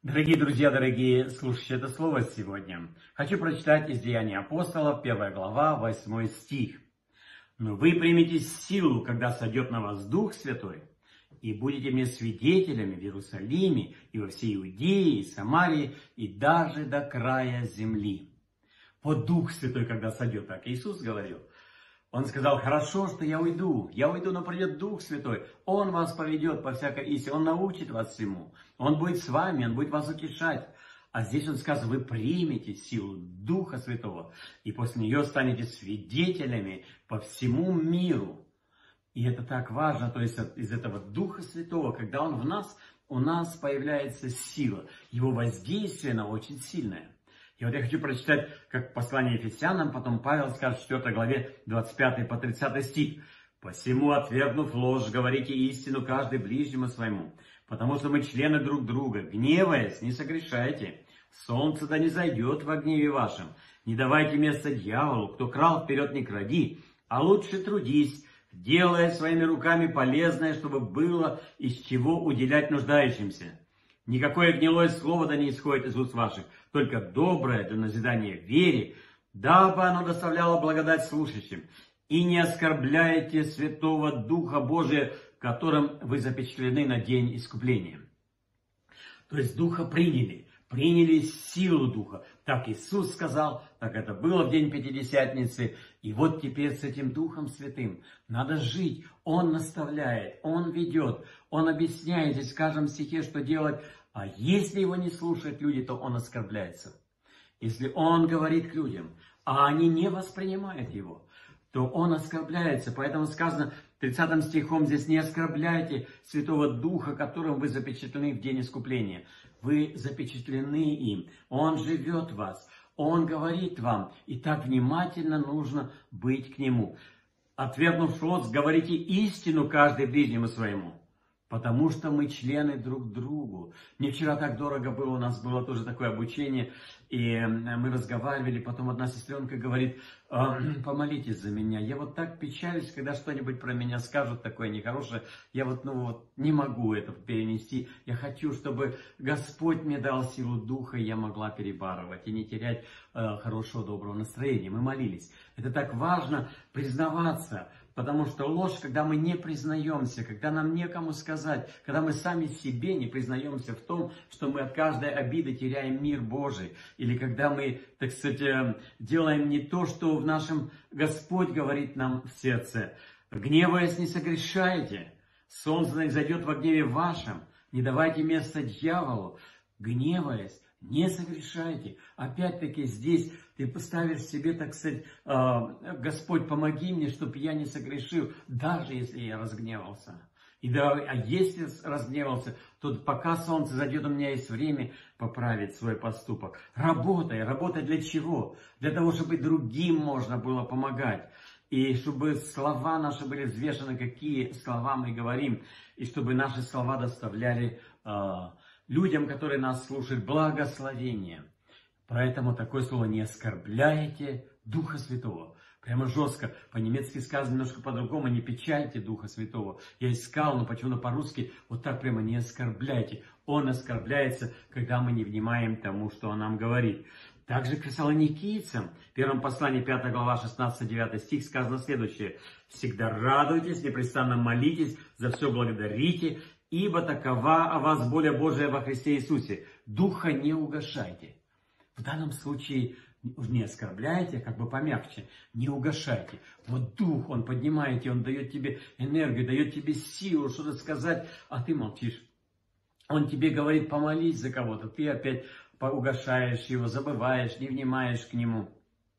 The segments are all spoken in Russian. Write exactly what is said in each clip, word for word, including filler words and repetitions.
Дорогие друзья, дорогие слушатели, это слово сегодня. Хочу прочитать из Деяний апостолов, первая глава, восьмой стих. «Но вы примете силу, когда сойдет на вас Дух Святой, и будете мне свидетелями в Иерусалиме и во всей Иудее, и Самарии, и даже до края земли». Вот Дух Святой, когда сойдет, так Иисус говорил. Он сказал: хорошо, что я уйду, я уйду, но придет Дух Святой, Он вас поведет по всякой истине, Он научит вас всему, Он будет с вами, Он будет вас утешать. А здесь Он сказал: вы примете силу Духа Святого, и после нее станете свидетелями по всему миру. И это так важно, то есть из этого Духа Святого, когда Он в нас, у нас появляется сила, Его воздействие, оно очень сильное. И вот я хочу прочитать, как послание Ефесянам, потом Павел скажет в четвёртой главе, двадцать пятый по тридцатый стих. «Посему, отвергнув ложь, говорите истину каждый ближнему своему, потому что мы члены друг друга. Гневаясь, не согрешайте. Солнце да не зайдет во гневе вашем. Не давайте места дьяволу. Кто крал, вперед не кради, а лучше трудись, делая своими руками полезное, чтобы было из чего уделять нуждающимся. Никакое гнилое слово да не исходит из уст ваших, только доброе для назидания в вере, дабы оно доставляло благодать слушающим. И не оскорбляйте Святого Духа Божия, которым вы запечатлены на день искупления». То есть Духа приняли, приняли силу Духа. Так Иисус сказал, так это было в день Пятидесятницы. И вот теперь с этим Духом Святым надо жить. Он наставляет, Он ведет, Он объясняет здесь в каждом стихе, что делать. А если Его не слушают люди, то Он оскорбляется. Если Он говорит к людям, а они не воспринимают Его, то Он оскорбляется. Поэтому сказано тридцатым стихом здесь: не оскорбляйте Святого Духа, которым вы запечатлены в день искупления. Вы запечатлены им. Он живет в вас. Он говорит вам. И так внимательно нужно быть к Нему. Отвергнув ложь, говорите истину каждый ближнему своему. Потому что мы члены друг другу. Мне вчера так дорого было, у нас было тоже такое обучение, и мы разговаривали, потом одна сестренка говорит: помолитесь за меня. Я вот так печалюсь, когда что-нибудь про меня скажут такое нехорошее. Я вот, ну вот, не могу это перенести. Я хочу, чтобы Господь мне дал силу Духа, и я могла перебарывать и не терять э, хорошего, доброго настроения. Мы молились. Это так важно признаваться. Потому что ложь, когда мы не признаемся, когда нам некому сказать, когда мы сами себе не признаемся в том, что мы от каждой обиды теряем мир Божий, или когда мы, так сказать, делаем не то, что в нашем Господь говорит нам в сердце. Гневаясь, не согрешайте, солнце не зайдет во гневе вашем, не давайте места дьяволу. Гневаясь, не согрешайте. Опять-таки здесь ты поставишь себе, так сказать: Господь, помоги мне, чтобы я не согрешил, даже если я разгневался. И да, а если разгневался, то пока солнце зайдет, у меня есть время поправить свой поступок. Работай, работай для чего? Для того, чтобы другим можно было помогать. И чтобы слова наши были взвешены, какие слова мы говорим. И чтобы наши слова доставляли людям, которые нас слушают, благословение. Поэтому такое слово: не оскорбляйте Духа Святого. Прямо жестко. По-немецки сказано немножко по-другому: не печальте Духа Святого. Я искал, но почему-то по-русски вот так прямо: не оскорбляйте. Он оскорбляется, когда мы не внимаем тому, что Он нам говорит. Также к фессалоникийцам, в первом послании, пятая глава, шестнадцатый-девятый стих, сказано следующее: «Всегда радуйтесь, непрестанно молитесь, за все благодарите, ибо такова о вас воля Божия во Христе Иисусе. Духа не угашайте». В данном случае не оскорбляйте, как бы помягче, не угашайте. Вот Дух, Он поднимает тебя, Он дает тебе энергию, дает тебе силу что-то сказать, а ты молчишь. Он тебе говорит: помолись за кого-то, ты опять угашаешь его, забываешь, не внимаешь к нему.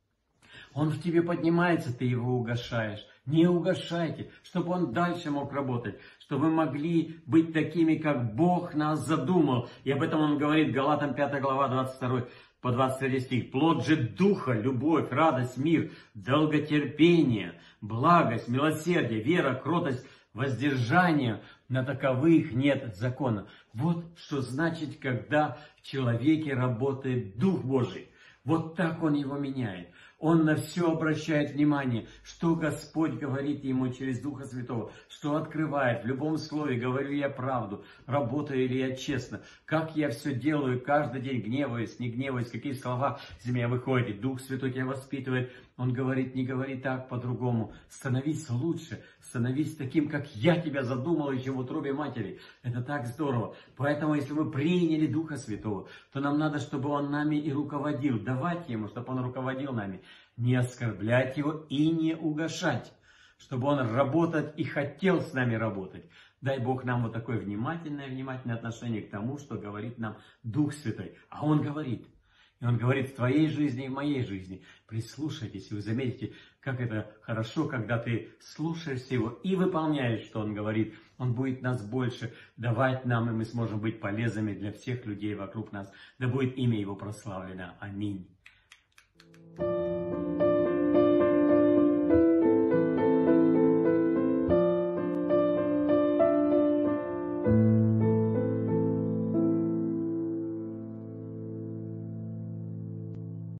Он в тебе поднимается, ты его угашаешь. Не угашайте, чтобы он дальше мог работать, чтобы вы могли быть такими, как Бог нас задумал. И об этом он говорит, Галатам пятая глава, двадцать второй по двадцать третий стих. «Плод же Духа, любовь, радость, мир, долготерпение, благость, милосердие, вера, кротость, воздержание. На таковых нет закона». Вот что значит, когда в человеке работает Дух Божий. Вот так Он его меняет. Он на все обращает внимание, что Господь говорит ему через Духа Святого, что открывает. В любом слове, говорю я правду, работаю ли я честно, как я все делаю каждый день, гневаюсь, не гневаюсь, какие слова из меня выходят. Дух Святой тебя воспитывает. Он говорит, не говори так, по-другому. Становись лучше, становись таким, как я тебя задумал еще в утробе матери. Это так здорово. Поэтому, если мы приняли Духа Святого, то нам надо, чтобы Он нами и руководил. Давать Ему, чтобы Он руководил нами. Не оскорблять Его и не угошать. Чтобы Он работать и хотел с нами работать. Дай Бог нам вот такое внимательное, внимательное отношение к тому, что говорит нам Дух Святой. А Он говорит. И Он говорит в твоей жизни и в моей жизни. Прислушайтесь, и вы заметите, как это хорошо, когда ты слушаешься Его и выполняешь, что Он говорит. Он будет нас больше давать нам, и мы сможем быть полезными для всех людей вокруг нас. Да будет имя Его прославлено. Аминь.